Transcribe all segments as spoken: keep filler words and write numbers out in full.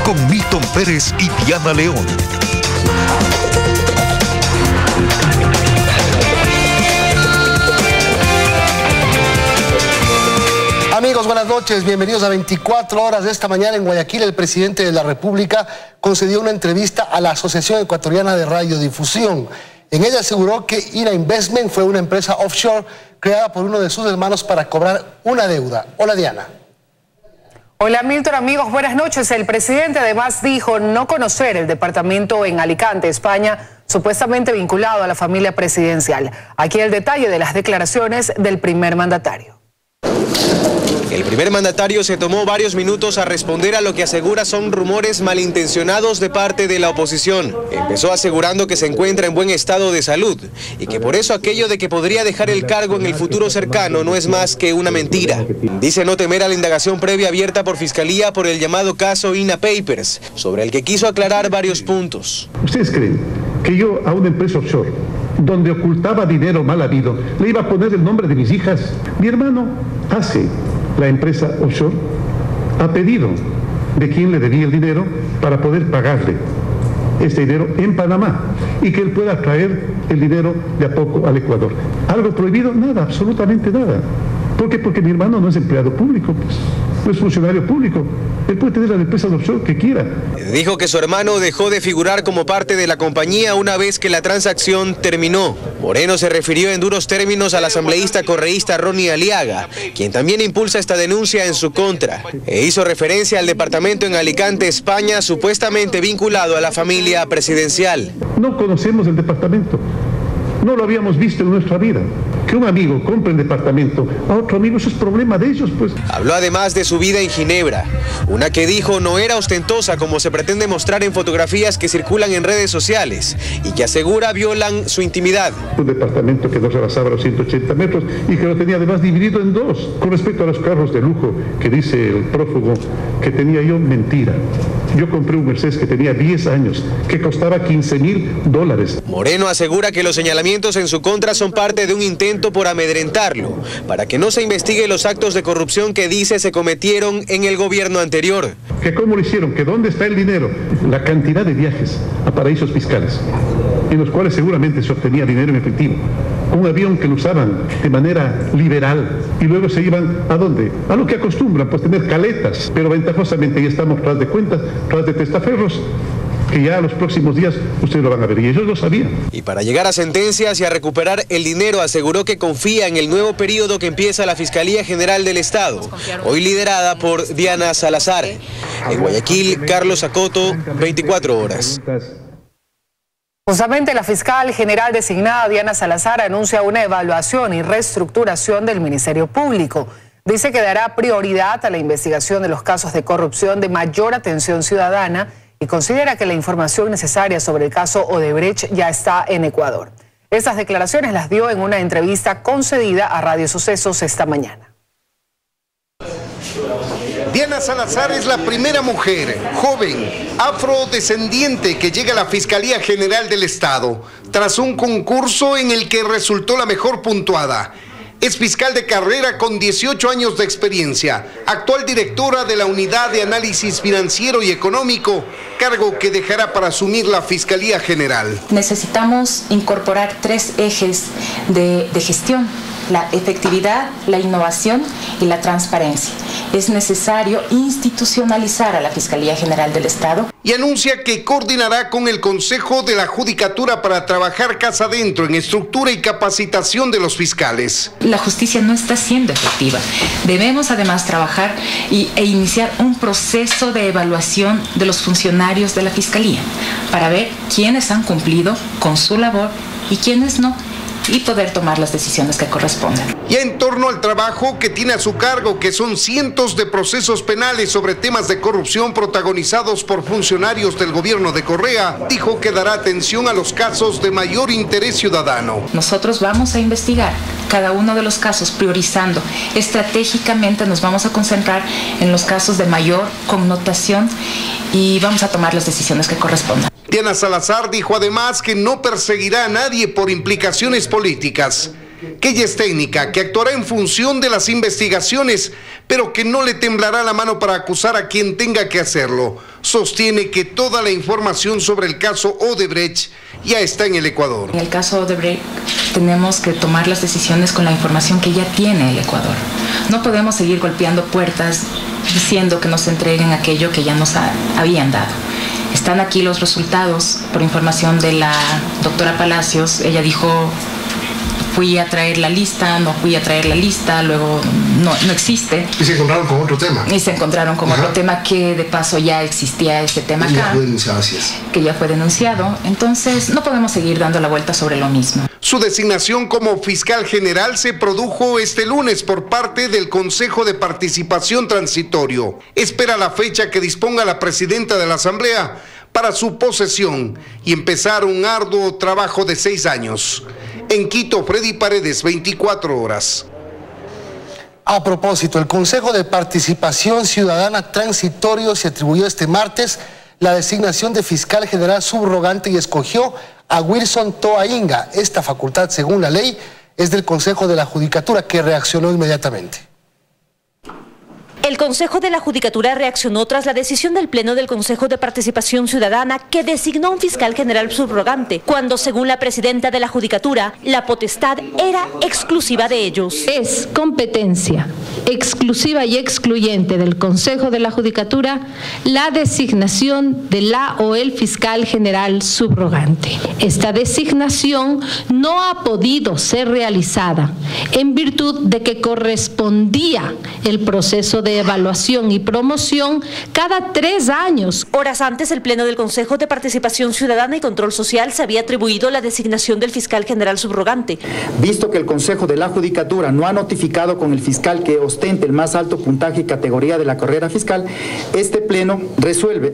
con Milton Pérez y Diana León. Amigos, buenas noches, bienvenidos a veinticuatro horas de esta mañana. En Guayaquil, el presidente de la República concedió una entrevista a la Asociación Ecuatoriana de Radiodifusión. En ella aseguró que Ira Investment fue una empresa offshore creada por uno de sus hermanos para cobrar una deuda. Hola, Diana. Hola, Milton, amigos, buenas noches. El presidente además dijo no conocer el departamento en Alicante, España, supuestamente vinculado a la familia presidencial. Aquí el detalle de las declaraciones del primer mandatario. El primer mandatario se tomó varios minutos a responder a lo que asegura son rumores malintencionados de parte de la oposición. Empezó asegurando que se encuentra en buen estado de salud y que por eso aquello de que podría dejar el cargo en el futuro cercano no es más que una mentira. Dice no temer a la indagación previa abierta por Fiscalía por el llamado caso INA Papers, sobre el que quiso aclarar varios puntos. ¿Ustedes creen que yo a una empresa offshore, donde ocultaba dinero mal habido, le iba a poner el nombre de mis hijas? Mi hermano hace la empresa offshore a pedido de quien le debía el dinero para poder pagarle este dinero en Panamá y que él pueda traer el dinero de a poco al Ecuador. ¿Algo prohibido? Nada, absolutamente nada. ¿Por qué? Porque mi hermano no es empleado público, pues, no es funcionario público. Él puede tener la empresa de offshore que quiera. Dijo que su hermano dejó de figurar como parte de la compañía una vez que la transacción terminó. Moreno se refirió en duros términos al asambleísta correísta Ronnie Aliaga, quien también impulsa esta denuncia en su contra. E hizo referencia al departamento en Alicante, España, supuestamente vinculado a la familia presidencial. No conocemos el departamento. No lo habíamos visto en nuestra vida. Que un amigo compre el departamento a otro amigo, eso es problema de ellos, pues. Habló además de su vida en Ginebra, una que dijo no era ostentosa como se pretende mostrar en fotografías que circulan en redes sociales y que asegura violan su intimidad. Un departamento que no rebasaba los ciento ochenta metros y que lo tenía además dividido en dos. Con respecto a los carros de lujo que dice el prófugo que tenía yo, mentira. Yo compré un Mercedes que tenía diez años, que costaba quince mil dólares. Moreno asegura que los señalamientos en su contra son parte de un intento por amedrentarlo, para que no se investigue los actos de corrupción que dice se cometieron en el gobierno anterior. ¿Que cómo lo hicieron? ¿Que dónde está el dinero? La cantidad de viajes a paraísos fiscales, en los cuales seguramente se obtenía dinero en efectivo. Un avión que lo usaban de manera liberal y luego se iban ¿a dónde? A lo que acostumbran, pues tener caletas, pero ventajosamente ya estamos tras de cuentas, tras de testaferros, que ya los próximos días ustedes lo van a ver, y ellos lo sabían. Y para llegar a sentencias y a recuperar el dinero, aseguró que confía en el nuevo periodo que empieza la Fiscalía General del Estado, hoy liderada por Diana Salazar. En Guayaquil, Carlos Acoto, veinticuatro horas. Justamente la fiscal general designada Diana Salazar anuncia una evaluación y reestructuración del Ministerio Público. Dice que dará prioridad a la investigación de los casos de corrupción de mayor atención ciudadana y considera que la información necesaria sobre el caso Odebrecht ya está en Ecuador. Estas declaraciones las dio en una entrevista concedida a Radio Sucesos esta mañana. Diana Salazar es la primera mujer, joven, afrodescendiente que llega a la Fiscalía General del Estado, tras un concurso en el que resultó la mejor puntuada. Es fiscal de carrera con dieciocho años de experiencia, actual directora de la Unidad de Análisis Financiero y Económico, cargo que dejará para asumir la Fiscalía General. Necesitamos incorporar tres ejes de, de gestión: la efectividad, la innovación y la transparencia. Es necesario institucionalizar a la Fiscalía General del Estado. Y anuncia que coordinará con el Consejo de la Judicatura para trabajar casa adentro en estructura y capacitación de los fiscales. La justicia no está siendo efectiva. Debemos además trabajar y, e iniciar un proceso de evaluación de los funcionarios de la Fiscalía para ver quiénes han cumplido con su labor y quiénes no, y poder tomar las decisiones que correspondan. Y en torno al trabajo que tiene a su cargo, que son cientos de procesos penales sobre temas de corrupción protagonizados por funcionarios del gobierno de Correa, dijo que dará atención a los casos de mayor interés ciudadano. Nosotros vamos a investigar cada uno de los casos, priorizando. Estratégicamente nos vamos a concentrar en los casos de mayor connotación y vamos a tomar las decisiones que correspondan. Diana Salazar dijo además que no perseguirá a nadie por implicaciones políticas, que ella es técnica, que actuará en función de las investigaciones, pero que no le temblará la mano para acusar a quien tenga que hacerlo. Sostiene que toda la información sobre el caso Odebrecht ya está en el Ecuador. En el caso Odebrecht tenemos que tomar las decisiones con la información que ya tiene el Ecuador. No podemos seguir golpeando puertas diciendo que nos entreguen aquello que ya nos ha, habían dado. Están aquí los resultados por información de la doctora Palacios. Ella dijo, fui a traer la lista, no fui a traer la lista, luego no, no existe. Y se encontraron con otro tema. Y se encontraron con Ajá. otro tema que de paso ya existía este tema acá. Ya fue denunciado, así es. Que ya fue denunciado. Entonces no podemos seguir dando la vuelta sobre lo mismo. Su designación como fiscal general se produjo este lunes por parte del Consejo de Participación Transitorio. Espera la fecha que disponga la presidenta de la Asamblea para su posesión y empezar un arduo trabajo de seis años. En Quito, Freddy Paredes, veinticuatro horas. A propósito, el Consejo de Participación Ciudadana Transitorio se atribuyó este martes la designación de fiscal general subrogante y escogió a Wilson Toainga. Esta facultad, según la ley, es del Consejo de la Judicatura, que reaccionó inmediatamente. El Consejo de la Judicatura reaccionó tras la decisión del Pleno del Consejo de Participación Ciudadana que designó un fiscal general subrogante, cuando, según la presidenta de la Judicatura, la potestad era exclusiva de ellos. Es competencia exclusiva y excluyente del Consejo de la Judicatura la designación de la o el fiscal general subrogante. Esta designación no ha podido ser realizada en virtud de que correspondía el proceso de evaluación y promoción cada tres años. Horas antes, el Pleno del Consejo de Participación Ciudadana y Control Social se había atribuido la designación del fiscal general subrogante. Visto que el Consejo de la Judicatura no ha notificado con el fiscal que ostente el más alto puntaje y categoría de la carrera fiscal, este Pleno resuelve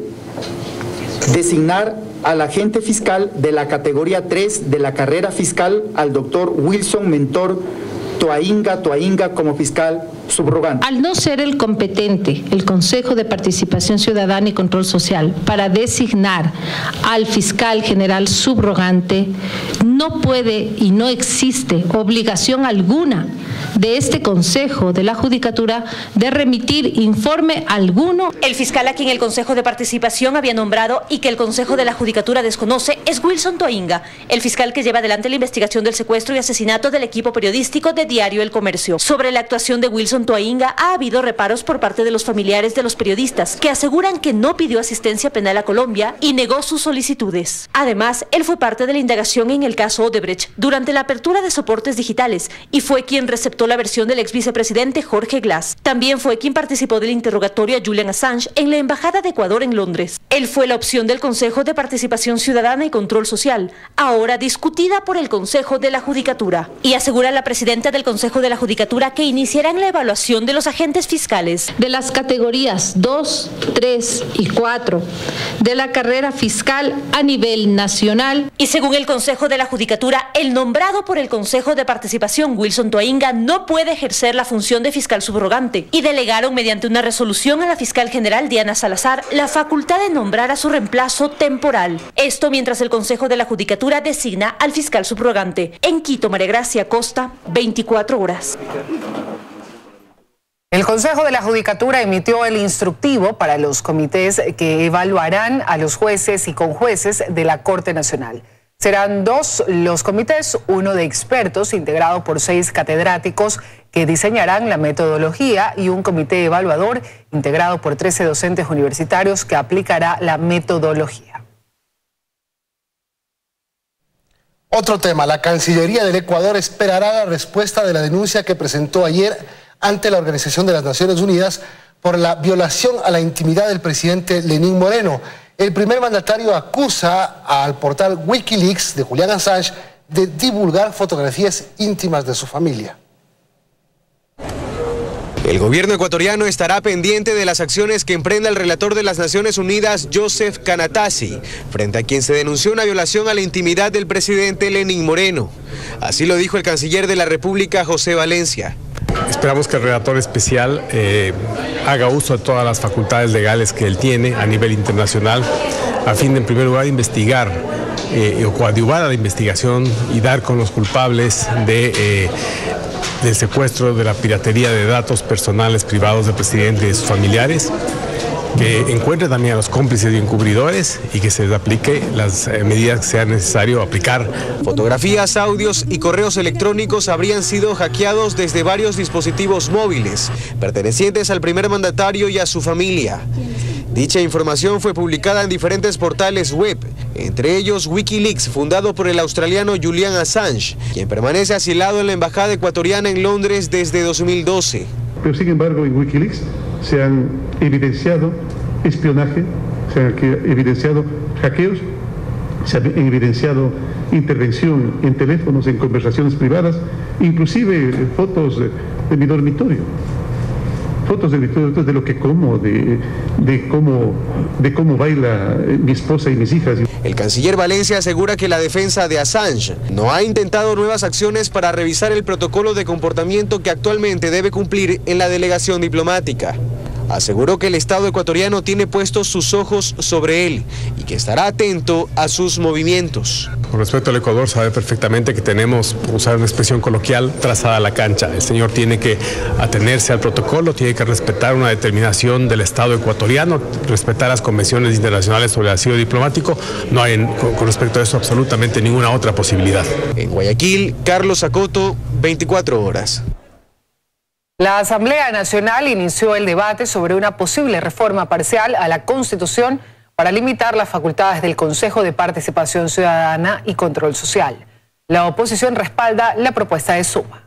designar al agente fiscal de la categoría tres de la carrera fiscal al doctor Wilson Mentor Toainga Toainga como fiscal subrogante. Al no ser el competente, el Consejo de Participación Ciudadana y Control Social, para designar al fiscal general subrogante, no puede y no existe obligación alguna de este Consejo de la Judicatura de remitir informe alguno. El fiscal a quien el Consejo de Participación había nombrado y que el Consejo de la Judicatura desconoce es Wilson Toainga, el fiscal que lleva adelante la investigación del secuestro y asesinato del equipo periodístico de Diario El Comercio. Sobre la actuación de Wilson Toainga ha habido reparos por parte de los familiares de los periodistas, que aseguran que no pidió asistencia penal a Colombia y negó sus solicitudes. Además, él fue parte de la indagación en el caso Odebrecht durante la apertura de soportes digitales y fue quien receptó la versión del ex vicepresidente Jorge Glass. También fue quien participó del interrogatorio a Julian Assange en la Embajada de Ecuador en Londres. Él fue la opción del Consejo de Participación Ciudadana y Control Social, ahora discutida por el Consejo de la Judicatura. Y asegura la presidenta del Consejo de la Judicatura que iniciarán la evaluación de los agentes fiscales. De las categorías dos, tres y cuatro de la carrera fiscal a nivel nacional. Y según el Consejo de la Judicatura, el nombrado por el Consejo de Participación, Wilson Toainga, no puede ejercer la función de fiscal subrogante y delegaron mediante una resolución a la fiscal general Diana Salazar la facultad de nombrar a su reemplazo temporal. Esto mientras el Consejo de la Judicatura designa al fiscal subrogante. En Quito, María Gracia Costa, veinticuatro horas. El Consejo de la Judicatura emitió el instructivo para los comités que evaluarán a los jueces y conjueces de la Corte Nacional. Serán dos los comités, uno de expertos integrado por seis catedráticos que diseñarán la metodología y un comité evaluador integrado por trece docentes universitarios que aplicará la metodología. Otro tema, la Cancillería del Ecuador esperará la respuesta de la denuncia que presentó ayer ante la Organización de las Naciones Unidas por la violación a la intimidad del presidente Lenín Moreno. El primer mandatario acusa al portal Wikileaks de Julian Assange de divulgar fotografías íntimas de su familia. El gobierno ecuatoriano estará pendiente de las acciones que emprenda el relator de las Naciones Unidas, Joseph Canatasi, frente a quien se denunció una violación a la intimidad del presidente Lenín Moreno. Así lo dijo el canciller de la República, José Valencia. Esperamos que el relator especial eh, haga uso de todas las facultades legales que él tiene a nivel internacional, a fin de, en primer lugar, investigar eh, o coadyuvar a la investigación y dar con los culpables de, eh, del secuestro, de la piratería de datos personales privados del presidente y de sus familiares, que encuentre también a los cómplices y encubridores y que se les aplique las eh, medidas que sea necesario aplicar. Fotografías, audios y correos electrónicos habrían sido hackeados desde varios dispositivos móviles pertenecientes al primer mandatario y a su familia. Dicha información fue publicada en diferentes portales web, entre ellos Wikileaks, fundado por el australiano Julian Assange, quien permanece asilado en la embajada ecuatoriana en Londres desde dos mil doce. Pero sin embargo en Wikileaks se han evidenciado espionaje, se han evidenciado hackeos, se ha evidenciado intervención en teléfonos, en conversaciones privadas, inclusive fotos de, de mi dormitorio. Fotos de, de lo que como, de, de, cómo, de cómo baila mi esposa y mis hijas. El canciller Valencia asegura que la defensa de Assange no ha intentado nuevas acciones para revisar el protocolo de comportamiento que actualmente debe cumplir en la delegación diplomática. Aseguró que el Estado ecuatoriano tiene puestos sus ojos sobre él y que estará atento a sus movimientos. Con respecto al Ecuador, sabe perfectamente que tenemos, por usar una expresión coloquial, trazada la cancha. El señor tiene que atenerse al protocolo, tiene que respetar una determinación del Estado ecuatoriano, respetar las convenciones internacionales sobre el asilo diplomático. No hay con, con respecto a eso absolutamente ninguna otra posibilidad. En Guayaquil, Carlos Acoto, veinticuatro horas. La Asamblea Nacional inició el debate sobre una posible reforma parcial a la Constitución para limitar las facultades del Consejo de Participación Ciudadana y Control Social. La oposición respalda la propuesta de Suma.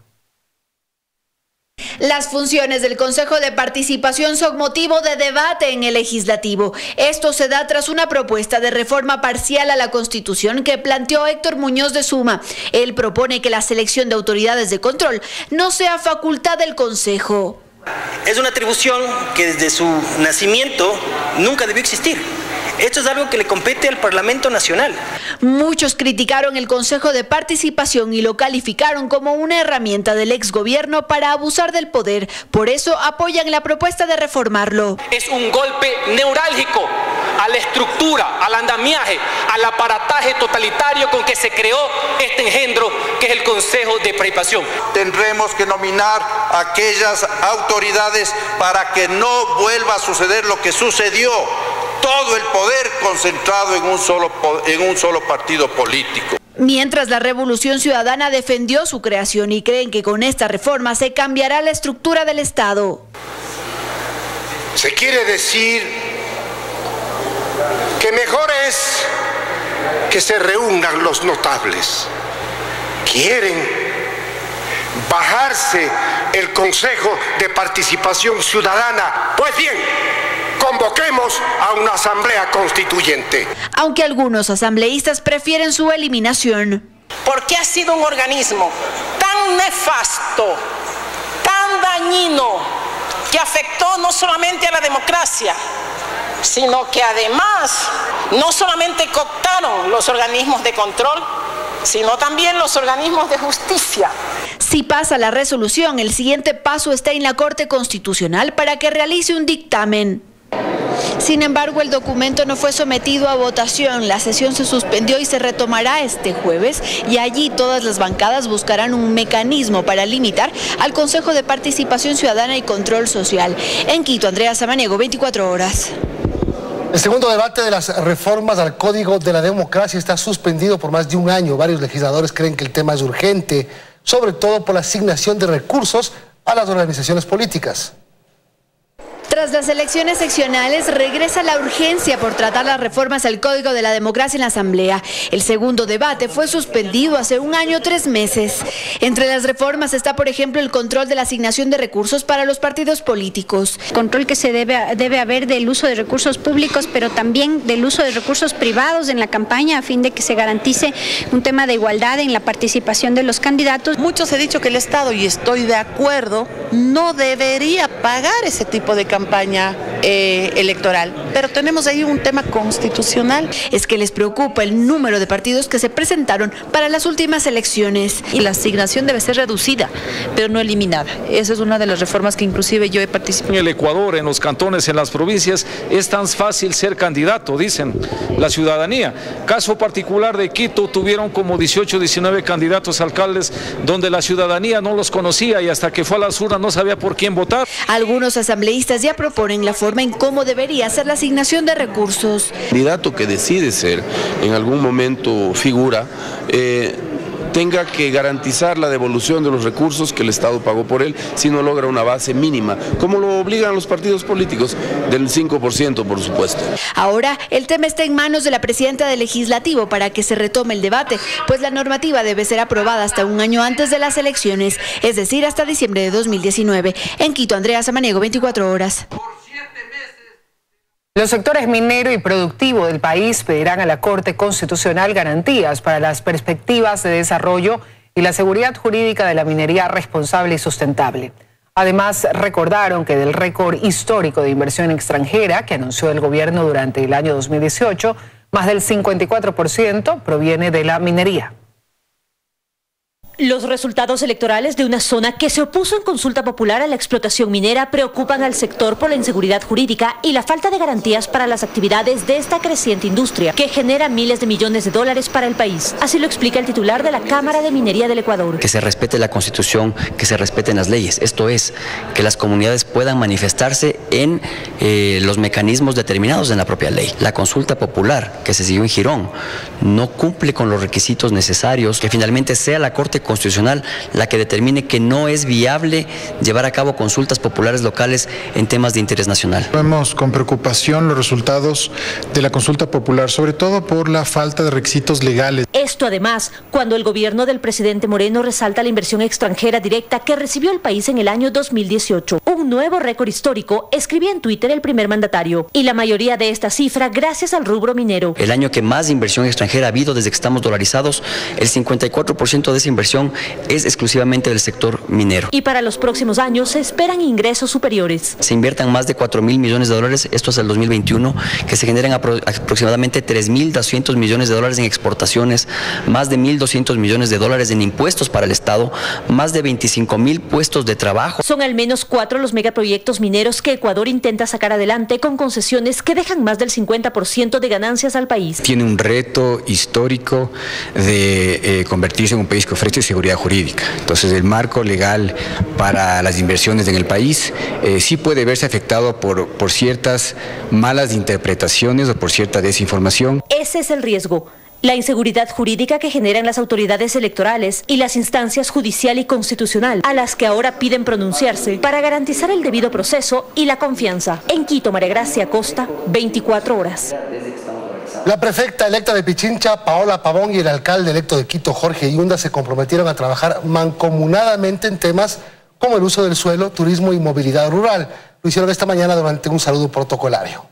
Las funciones del Consejo de Participación son motivo de debate en el Legislativo. Esto se da tras una propuesta de reforma parcial a la Constitución que planteó Héctor Muñoz de Suma. Él propone que la selección de autoridades de control no sea facultad del Consejo. Es una atribución que desde su nacimiento nunca debió existir. Esto es algo que le compete al Parlamento Nacional. Muchos criticaron el Consejo de Participación y lo calificaron como una herramienta del exgobierno para abusar del poder. Por eso apoyan la propuesta de reformarlo. Es un golpe neurálgico a la estructura, al andamiaje, al aparataje totalitario con que se creó este engendro que es el Consejo de Participación. Tendremos que nominar a aquellas autoridades para que no vuelva a suceder lo que sucedió. Todo el poder concentrado en un solo, en un solo partido político. Mientras la Revolución Ciudadana defendió su creación y creen que con esta reforma se cambiará la estructura del Estado. Se quiere decir que mejor es que se reúnan los notables. Quieren bajarse el Consejo de Participación Ciudadana. Pues bien, convoquemos a una asamblea constituyente. Aunque algunos asambleístas prefieren su eliminación. Porque ha sido un organismo tan nefasto, tan dañino, que afectó no solamente a la democracia, sino que además no solamente cooptaron los organismos de control, sino también los organismos de justicia. Si pasa la resolución, el siguiente paso está en la Corte Constitucional para que realice un dictamen. Sin embargo, el documento no fue sometido a votación. La sesión se suspendió y se retomará este jueves, y allí todas las bancadas buscarán un mecanismo para limitar al Consejo de Participación Ciudadana y Control Social. En Quito, Andrea Samaniego, veinticuatro horas. El segundo debate de las reformas al Código de la Democracia está suspendido por más de un año. Varios legisladores creen que el tema es urgente, sobre todo por la asignación de recursos a las organizaciones políticas. Tras las elecciones seccionales, regresa la urgencia por tratar las reformas al Código de la Democracia en la Asamblea. El segundo debate fue suspendido hace un año, tres meses. Entre las reformas está, por ejemplo, el control de la asignación de recursos para los partidos políticos. Control que se debe, debe haber del uso de recursos públicos, pero también del uso de recursos privados en la campaña, a fin de que se garantice un tema de igualdad en la participación de los candidatos. Muchos he dicho que el Estado, y estoy de acuerdo, no debería pagar ese tipo de campaña. eh, electoral, pero tenemos ahí un tema constitucional. Es que les preocupa el número de partidos que se presentaron para las últimas elecciones. Y la asignación debe ser reducida, pero no eliminada. Esa es una de las reformas que inclusive yo he participado. En el Ecuador, en los cantones, en las provincias, es tan fácil ser candidato, dicen la ciudadanía. Caso particular de Quito, tuvieron como dieciocho, diecinueve candidatos a alcaldes donde la ciudadanía no los conocía y hasta que fue a las urnas no sabía por quién votar. Algunos asambleístas ya proponen la forma en cómo debería ser la asignación de recursos. El candidato que decide ser en algún momento figura, eh, tenga que garantizar la devolución de los recursos que el Estado pagó por él si no logra una base mínima, como lo obligan los partidos políticos, del cinco por ciento, por supuesto. Ahora el tema está en manos de la presidenta del Legislativo para que se retome el debate, pues la normativa debe ser aprobada hasta un año antes de las elecciones, es decir, hasta diciembre de dos mil diecinueve. En Quito, Andrea Samaniego, veinticuatro horas. Los sectores minero y productivo del país pedirán a la Corte Constitucional garantías para las perspectivas de desarrollo y la seguridad jurídica de la minería responsable y sustentable. Además, recordaron que del récord histórico de inversión extranjera que anunció el gobierno durante el año dos mil dieciocho, más del cincuenta y cuatro por ciento proviene de la minería. Los resultados electorales de una zona que se opuso en consulta popular a la explotación minera preocupan al sector por la inseguridad jurídica y la falta de garantías para las actividades de esta creciente industria, que genera miles de millones de dólares para el país. Así lo explica el titular de la Cámara de Minería del Ecuador. Que se respete la Constitución, que se respeten las leyes. Esto es, que las comunidades puedan manifestarse en eh, los mecanismos determinados en la propia ley. La consulta popular que se siguió en Girón no cumple con los requisitos necesarios, que finalmente sea la Corte Constitucional la que determine que no es viable llevar a cabo consultas populares locales en temas de interés nacional. Vemos con preocupación los resultados de la consulta popular, sobre todo por la falta de requisitos legales. Esto además, cuando el gobierno del presidente Moreno resalta la inversión extranjera directa que recibió el país en el año dos mil dieciocho. Un nuevo récord histórico, escribía en Twitter el primer mandatario, y la mayoría de esta cifra gracias al rubro minero. El año que más inversión extranjera ha habido desde que estamos dolarizados, el cincuenta y cuatro por ciento de esa inversión es exclusivamente del sector minero. Y para los próximos años se esperan ingresos superiores. Se inviertan más de cuatro mil millones de dólares, esto es el dos mil veintiuno, que se generan apro aproximadamente tres mil doscientos millones de dólares en exportaciones, más de mil doscientos millones de dólares en impuestos para el Estado, más de veinticinco mil puestos de trabajo. Son al menos cuatro los megaproyectos mineros que Ecuador intenta sacar adelante con concesiones que dejan más del cincuenta por ciento de ganancias al país. Tiene un reto histórico de eh, convertirse en un país que ofrece seguridad jurídica. Entonces el marco legal para las inversiones en el país eh, sí puede verse afectado por, por ciertas malas interpretaciones o por cierta desinformación. Ese es el riesgo. La inseguridad jurídica que generan las autoridades electorales y las instancias judicial y constitucional, a las que ahora piden pronunciarse para garantizar el debido proceso y la confianza. En Quito, María Gracia Costa, veinticuatro horas. La prefecta electa de Pichincha, Paola Pavón, y el alcalde electo de Quito, Jorge Yunda, se comprometieron a trabajar mancomunadamente en temas como el uso del suelo, turismo y movilidad rural. Lo hicieron esta mañana durante un saludo protocolario.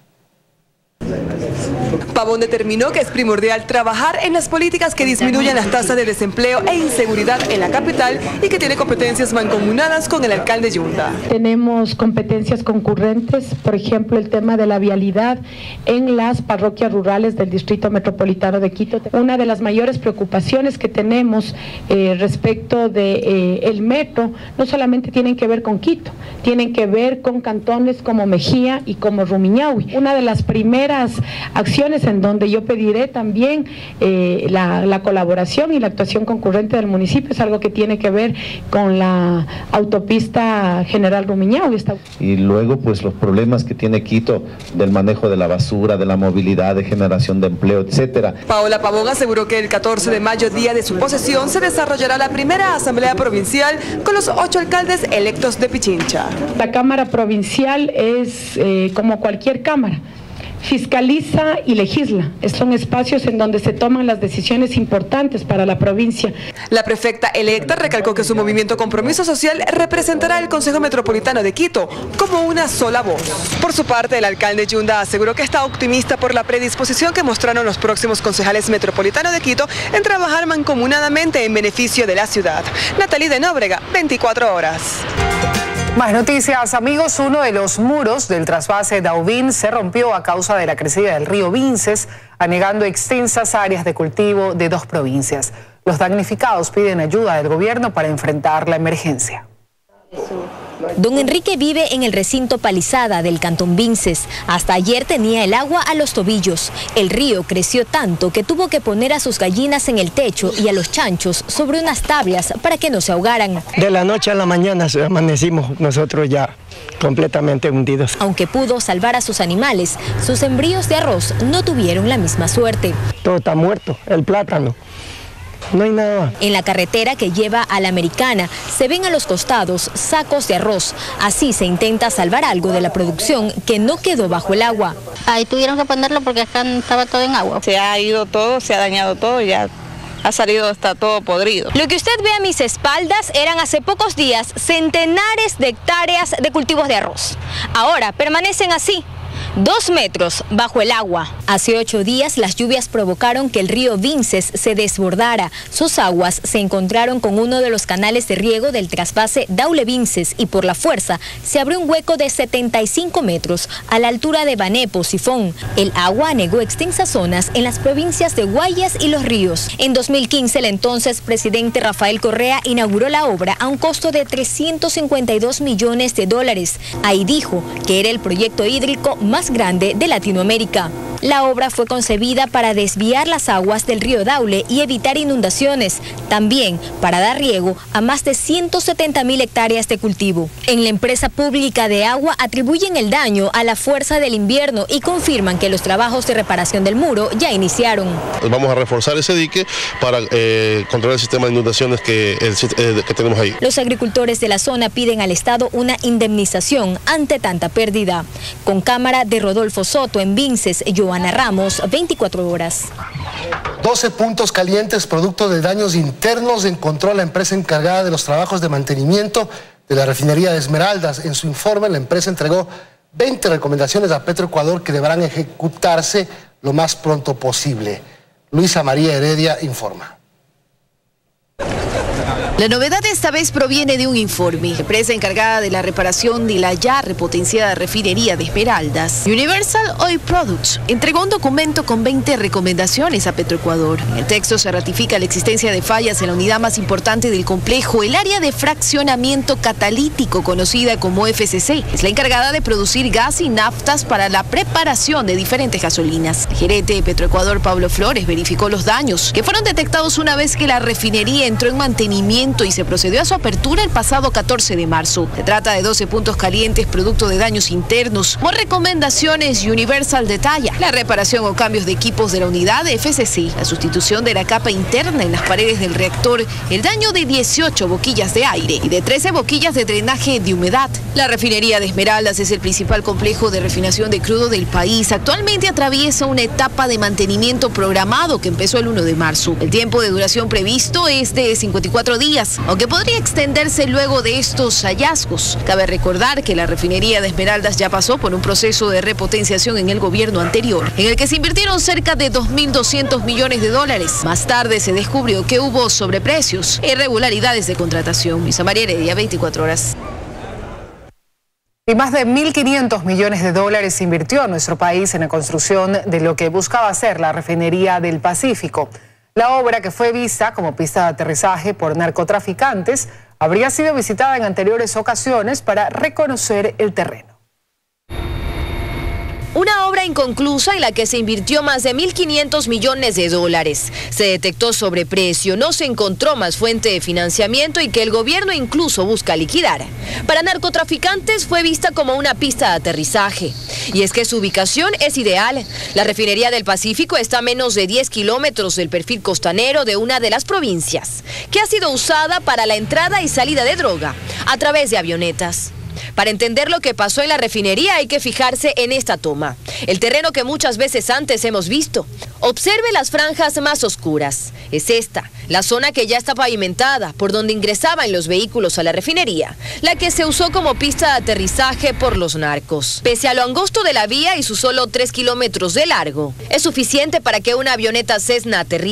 Pavón determinó que es primordial trabajar en las políticas que disminuyan las tasas de desempleo e inseguridad en la capital y que tiene competencias mancomunadas con el alcalde Yunda. Tenemos competencias concurrentes, por ejemplo, el tema de la vialidad en las parroquias rurales del Distrito Metropolitano de Quito. Una de las mayores preocupaciones que tenemos eh, respecto de eh, el metro no solamente tienen que ver con Quito, tienen que ver con cantones como Mejía y como Rumiñahui. Una de las primeras acciones en donde yo pediré también eh, la, la colaboración y la actuación concurrente del municipio es algo que tiene que ver con la autopista General Rumiñahui. Y luego pues los problemas que tiene Quito del manejo de la basura, de la movilidad, de generación de empleo, etcétera. Paola Pavón aseguró que el catorce de mayo, día de su posesión, se desarrollará la primera asamblea provincial con los ocho alcaldes electos de Pichincha. La Cámara Provincial es eh, como cualquier cámara. Fiscaliza y legisla. Son espacios en donde se toman las decisiones importantes para la provincia. La prefecta electa recalcó que su movimiento Compromiso Social representará el Consejo Metropolitano de Quito como una sola voz. Por su parte, el alcalde Yunda aseguró que está optimista por la predisposición que mostraron los próximos concejales metropolitanos de Quito en trabajar mancomunadamente en beneficio de la ciudad. Natalie de Nóbrega, veinticuatro horas. Más noticias, amigos. Uno de los muros del trasvase Daubín se rompió a causa de la crecida del río Vinces, anegando extensas áreas de cultivo de dos provincias. Los damnificados piden ayuda del gobierno para enfrentar la emergencia. Don Enrique vive en el recinto Palizada del cantón Vinces. Hasta ayer tenía el agua a los tobillos. El río creció tanto que tuvo que poner a sus gallinas en el techo y a los chanchos sobre unas tablas para que no se ahogaran. De la noche a la mañana amanecimos nosotros ya completamente hundidos. Aunque pudo salvar a sus animales, sus sembríos de arroz no tuvieron la misma suerte. Todo está muerto, el plátano. No hay nada. En la carretera que lleva a la Americana se ven a los costados sacos de arroz. Así se intenta salvar algo de la producción que no quedó bajo el agua. Ahí tuvieron que ponerlo porque acá estaba todo en agua. Se ha ido todo, se ha dañado todo y ya ha salido, está todo podrido. Lo que usted ve a mis espaldas eran hace pocos días centenares de hectáreas de cultivos de arroz. Ahora permanecen así, dos metros bajo el agua. Hace ocho días las lluvias provocaron que el río Vinces se desbordara. Sus aguas se encontraron con uno de los canales de riego del trasvase Daule-Vinces y por la fuerza se abrió un hueco de setenta y cinco metros a la altura de Banepo, Sifón. El agua anegó extensas zonas en las provincias de Guayas y Los Ríos. En dos mil quince el entonces presidente Rafael Correa inauguró la obra a un costo de trescientos cincuenta y dos millones de dólares. Ahí dijo que era el proyecto hídrico más grande de Latinoamérica. La obra fue concebida para desviar las aguas del río Daule y evitar inundaciones, también para dar riego a más de ciento setenta mil hectáreas de cultivo. En la empresa pública de agua atribuyen el daño a la fuerza del invierno y confirman que los trabajos de reparación del muro ya iniciaron. Vamos a reforzar ese dique para eh, controlar el sistema de inundaciones que, el, eh, que tenemos ahí. Los agricultores de la zona piden al Estado una indemnización ante tanta pérdida. Con cámara de Rodolfo Soto en Vinces, Joana Ramos, veinticuatro horas. doce puntos calientes producto de daños internos encontró la empresa encargada de los trabajos de mantenimiento de la refinería de Esmeraldas. En su informe, la empresa entregó veinte recomendaciones a Petroecuador que deberán ejecutarse lo más pronto posible. Luisa María Heredia informa. La novedad esta vez proviene de un informe. La empresa encargada de la reparación de la ya repotenciada refinería de Esmeraldas, Universal Oil Products, entregó un documento con veinte recomendaciones a Petroecuador. En el texto se ratifica la existencia de fallas en la unidad más importante del complejo, el área de fraccionamiento catalítico, conocida como F C C. Es la encargada de producir gas y naftas para la preparación de diferentes gasolinas. El gerente de Petroecuador, Pablo Flores, verificó los daños que fueron detectados una vez que la refinería entró en mantenimiento y se procedió a su apertura el pasado catorce de marzo. Se trata de doce puntos calientes producto de daños internos. Como recomendaciones, Universal detalla la reparación o cambios de equipos de la unidad de F C C, la sustitución de la capa interna en las paredes del reactor, el daño de dieciocho boquillas de aire y de trece boquillas de drenaje de humedad. La refinería de Esmeraldas es el principal complejo de refinación de crudo del país. Actualmente atraviesa una etapa de mantenimiento programado que empezó el uno de marzo. El tiempo de duración previsto es de cincuenta y cuatro días. Aunque podría extenderse luego de estos hallazgos. Cabe recordar que la refinería de Esmeraldas ya pasó por un proceso de repotenciación en el gobierno anterior, en el que se invirtieron cerca de dos mil doscientos millones de dólares. Más tarde se descubrió que hubo sobreprecios e irregularidades de contratación. Luisa María Heredia, veinticuatro horas. Y más de mil quinientos millones de dólares invirtió nuestro país en la construcción de lo que buscaba ser la refinería del Pacífico. La obra, que fue vista como pista de aterrizaje por narcotraficantes, habría sido visitada en anteriores ocasiones para reconocer el terreno. Una obra inconclusa en la que se invirtió más de mil quinientos millones de dólares. Se detectó sobreprecio, no se encontró más fuente de financiamiento y que el gobierno incluso busca liquidar. Para narcotraficantes fue vista como una pista de aterrizaje. Y es que su ubicación es ideal. La refinería del Pacífico está a menos de diez kilómetros del perfil costanero de una de las provincias, que ha sido usada para la entrada y salida de droga a través de avionetas. Para entender lo que pasó en la refinería hay que fijarse en esta toma, el terreno que muchas veces antes hemos visto. Observe las franjas más oscuras. Es esta, la zona que ya está pavimentada, por donde ingresaban los vehículos a la refinería, la que se usó como pista de aterrizaje por los narcos. Pese a lo angosto de la vía y sus solo tres kilómetros de largo, es suficiente para que una avioneta Cessna aterrice.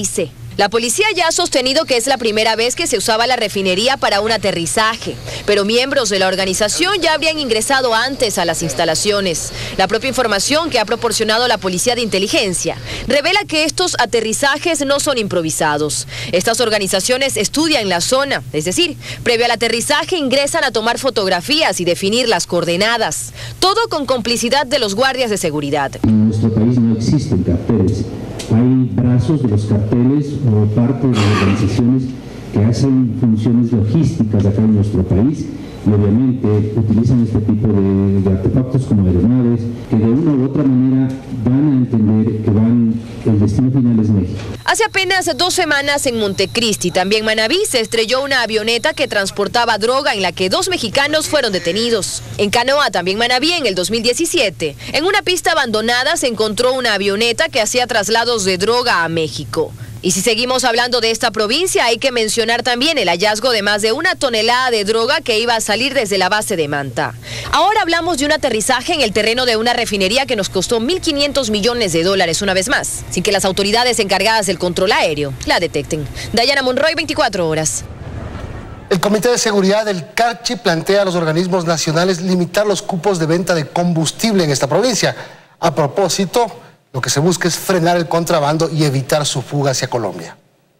La policía ya ha sostenido que es la primera vez que se usaba la refinería para un aterrizaje, pero miembros de la organización ya habrían ingresado antes a las instalaciones. La propia información que ha proporcionado la Policía de Inteligencia revela que estos aterrizajes no son improvisados. Estas organizaciones estudian la zona, es decir, previo al aterrizaje ingresan a tomar fotografías y definir las coordenadas, todo con complicidad de los guardias de seguridad. En nuestro país no existen carteles. Hay brazos de los carteles o parte de las organizaciones que hacen funciones logísticas acá en nuestro país y obviamente utilizan este tipo de, de artefactos como aeronaves que de una u otra manera dan a entender que van, el destino final es México. Hace apenas dos semanas en Montecristi, también Manabí, se estrelló una avioneta que transportaba droga en la que dos mexicanos fueron detenidos. En Canoa, también Manabí, en el dos mil diecisiete, en una pista abandonada se encontró una avioneta que hacía traslados de droga a México. Y si seguimos hablando de esta provincia, hay que mencionar también el hallazgo de más de una tonelada de droga que iba a salir desde la base de Manta. Ahora hablamos de un aterrizaje en el terreno de una refinería que nos costó mil quinientos millones de dólares una vez más, sin que las autoridades encargadas del control aéreo la detecten. Dayana Monroy, veinticuatro horas. El Comité de Seguridad del Carchi plantea a los organismos nacionales limitar los cupos de venta de combustible en esta provincia. A propósito, lo que se busca es frenar el contrabando y evitar su fuga hacia Colombia.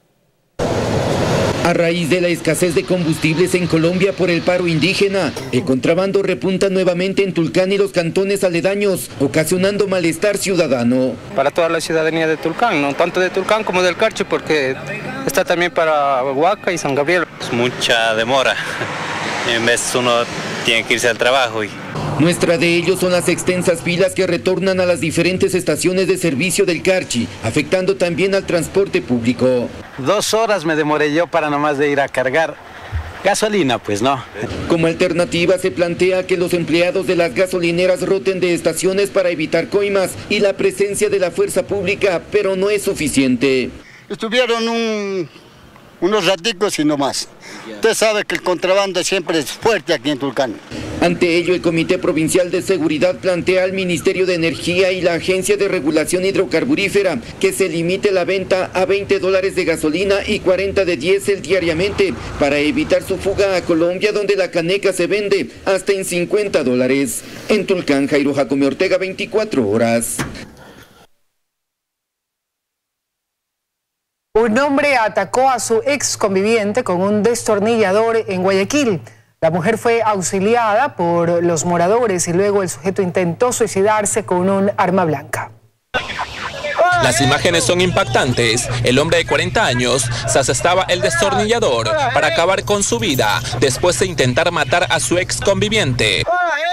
A raíz de la escasez de combustibles en Colombia por el paro indígena, el contrabando repunta nuevamente en Tulcán y los cantones aledaños, ocasionando malestar ciudadano. Para toda la ciudadanía de Tulcán, no tanto de Tulcán como del Carchi, porque está también para Huaca y San Gabriel. Es mucha demora, en vez uno tiene que irse al trabajo y... Muestra de ello son las extensas filas que retornan a las diferentes estaciones de servicio del Carchi, afectando también al transporte público. Dos horas me demoré yo para nomás de ir a cargar gasolina, pues no. Como alternativa se plantea que los empleados de las gasolineras roten de estaciones para evitar coimas y la presencia de la fuerza pública, pero no es suficiente. Estuvieron un, unos raticos y no más. Usted sabe que el contrabando siempre es fuerte aquí en Tulcán. Ante ello, el Comité Provincial de Seguridad plantea al Ministerio de Energía y la Agencia de Regulación Hidrocarburífera que se limite la venta a veinte dólares de gasolina y cuarenta de diésel diariamente para evitar su fuga a Colombia, donde la caneca se vende hasta en cincuenta dólares. En Tulcán, Jairo Jacome Ortega, veinticuatro horas. Un hombre atacó a su ex conviviente con un destornillador en Guayaquil. La mujer fue auxiliada por los moradores y luego el sujeto intentó suicidarse con un arma blanca. Las imágenes son impactantes. El hombre de cuarenta años se asestaba el destornillador para acabar con su vida después de intentar matar a su ex conviviente.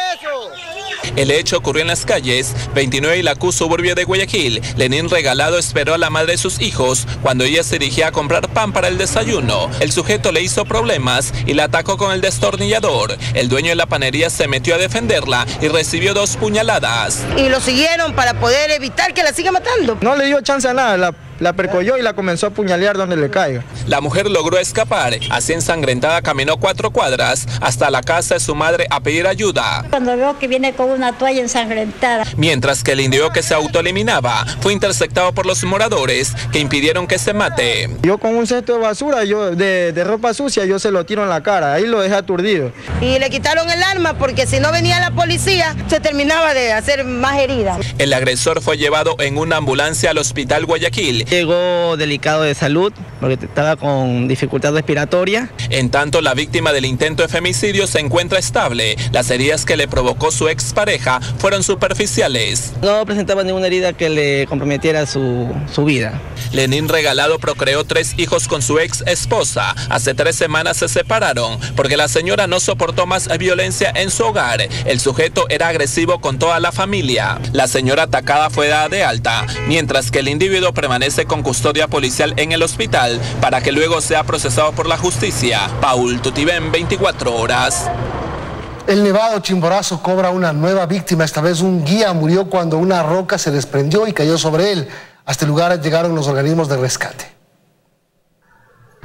El hecho ocurrió en las calles veintinueve y la Q, suburbio de Guayaquil. Lenín Regalado esperó a la madre de sus hijos cuando ella se dirigía a comprar pan para el desayuno. El sujeto le hizo problemas y la atacó con el destornillador. El dueño de la panería se metió a defenderla y recibió dos puñaladas. Y lo siguieron para poder evitar que la siga matando. No le dio chance a nada, la, la percolló y la comenzó a puñalear donde le caiga. La mujer logró escapar. Así ensangrentada caminó cuatro cuadras hasta la casa de su madre a pedir ayuda. Cuando veo que viene con una toalla ensangrentada. Mientras que el individuo que se autoeliminaba fue interceptado por los moradores que impidieron que se mate. Yo con un cesto de basura, yo de, de ropa sucia, yo se lo tiro en la cara, ahí lo dejé aturdido. Y le quitaron el arma porque si no venía la policía se terminaba de hacer más heridas. El agresor fue llevado en una ambulancia al hospital Guayaquil. Llegó delicado de salud porque estaba con dificultad respiratoria. En tanto, la víctima del intento de femicidio se encuentra estable. Las heridas que le provocó su expareja fueron superficiales. No presentaba ninguna herida que le comprometiera su, su vida. Lenín Regalado procreó tres hijos con su ex esposa. Hace tres semanas se separaron porque la señora no soportó más violencia en su hogar. El sujeto era agresivo con toda la familia. La señora atacada fue dada de alta, mientras que el individuo permanece con custodia policial en el hospital para que luego sea procesado por la justicia. Paul Tutibén, veinticuatro horas. El Nevado Chimborazo cobra una nueva víctima. Esta vez un guía murió cuando una roca se desprendió y cayó sobre él. Hasta el lugar llegaron los organismos de rescate.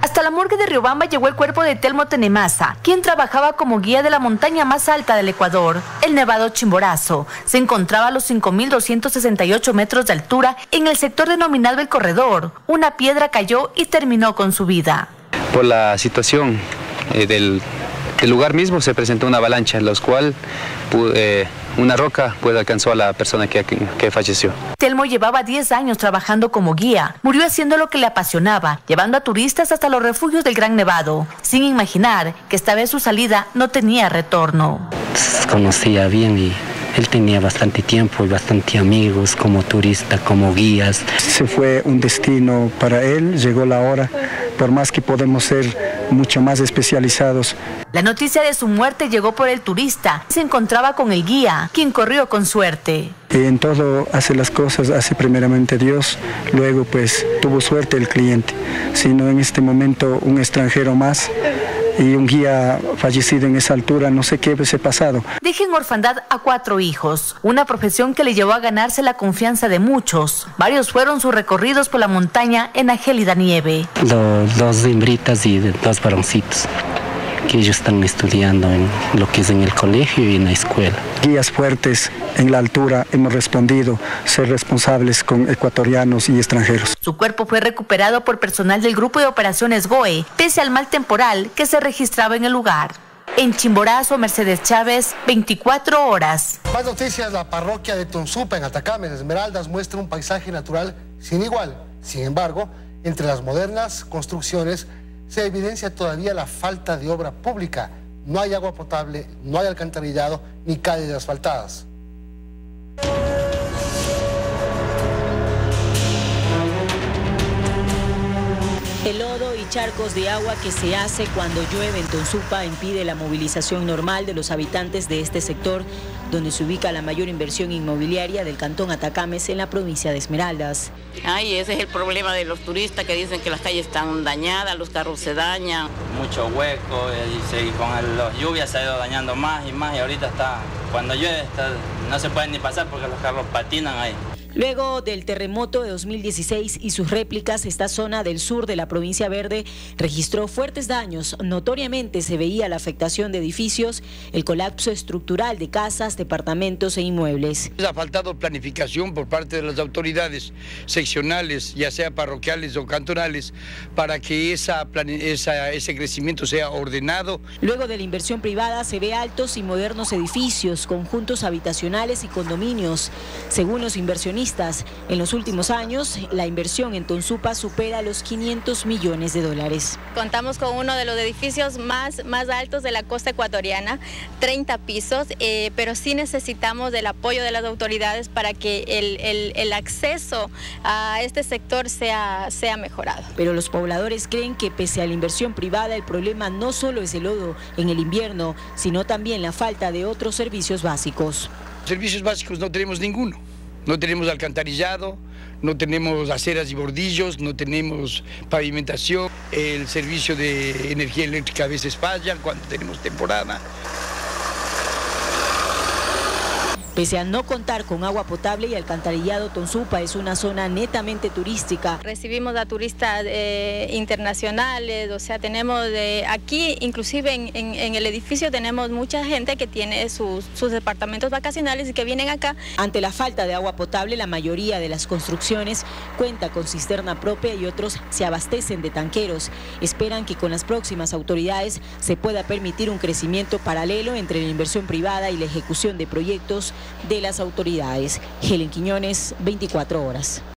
Hasta la morgue de Riobamba llegó el cuerpo de Telmo Tenemaza, quien trabajaba como guía de la montaña más alta del Ecuador, el Nevado Chimborazo. Se encontraba a los cinco mil doscientos sesenta y ocho metros de altura en el sector denominado El Corredor. Una piedra cayó y terminó con su vida. Por la situación eh, del, del lugar mismo se presentó una avalancha, en la cual eh, una roca pues, alcanzó a la persona que, que, que falleció. Telmo llevaba diez años trabajando como guía. Murió haciendo lo que le apasionaba, llevando a turistas hasta los refugios del Gran Nevado, sin imaginar que esta vez su salida no tenía retorno. Se conocía bien y él tenía bastante tiempo y bastante amigos como turista, como guías. Se fue un destino para él, llegó la hora, por más que podemos ser mucho más especializados. La noticia de su muerte llegó por el turista. Se encontraba con el guía, quien corrió con suerte. En todo hace las cosas, hace primeramente Dios, luego pues tuvo suerte el cliente. Sino en este momento un extranjero más y un guía fallecido en esa altura, no sé qué hubiese pasado. Deja en orfandad a cuatro hijos, una profesión que le llevó a ganarse la confianza de muchos. Varios fueron sus recorridos por la montaña en la gélida nieve. Dos, dos hembritas y dos varoncitos, que ellos están estudiando en lo que es en el colegio y en la escuela. Guías fuertes en la altura, hemos respondido ser responsables con ecuatorianos y extranjeros. Su cuerpo fue recuperado por personal del Grupo de Operaciones G O E, pese al mal temporal que se registraba en el lugar. En Chimborazo, Mercedes Chávez, veinticuatro horas. Más noticias, la parroquia de Tonsupa en Atacama, en Esmeraldas, muestra un paisaje natural sin igual. Sin embargo, entre las modernas construcciones se evidencia todavía la falta de obra pública. No hay agua potable, no hay alcantarillado ni calles asfaltadas. El lodo y charcos de agua que se hace cuando llueve en Tonsupa impide la movilización normal de los habitantes de este sector, donde se ubica la mayor inversión inmobiliaria del cantón Atacames en la provincia de Esmeraldas. Ay, ese es el problema de los turistas que dicen que las calles están dañadas, los carros se dañan. Mucho hueco y, se, y con las lluvias se ha ido dañando más y más y ahorita está, cuando llueve está, no se pueden ni pasar porque los carros patinan ahí. Luego del terremoto de dos mil dieciséis y sus réplicas, esta zona del sur de la provincia verde registró fuertes daños. Notoriamente se veía la afectación de edificios, el colapso estructural de casas, departamentos e inmuebles. Ha faltado planificación por parte de las autoridades seccionales, ya sea parroquiales o cantonales, para que esa, esa, ese crecimiento sea ordenado. Luego de la inversión privada se ve altos y modernos edificios, conjuntos habitacionales y condominios. Según los inversionistas, en los últimos años, la inversión en Tonsupa supera los quinientos millones de dólares. Contamos con uno de los edificios más, más altos de la costa ecuatoriana, treinta pisos, eh, pero sí necesitamos del apoyo de las autoridades para que el, el, el acceso a este sector sea, sea mejorado. Pero los pobladores creen que pese a la inversión privada, el problema no solo es el lodo en el invierno, sino también la falta de otros servicios básicos. Servicios básicos no tenemos ninguno. No tenemos alcantarillado, no tenemos aceras y bordillos, no tenemos pavimentación. El servicio de energía eléctrica a veces falla cuando tenemos temporada. Pese a no contar con agua potable y alcantarillado, Tonsupa es una zona netamente turística. Recibimos a turistas eh, internacionales, o sea, tenemos de aquí, inclusive en, en, en el edificio tenemos mucha gente que tiene sus, sus departamentos vacacionales y que vienen acá. Ante la falta de agua potable, la mayoría de las construcciones cuenta con cisterna propia y otros se abastecen de tanqueros. Esperan que con las próximas autoridades se pueda permitir un crecimiento paralelo entre la inversión privada y la ejecución de proyectos de las autoridades. Helen Quiñones, veinticuatro horas.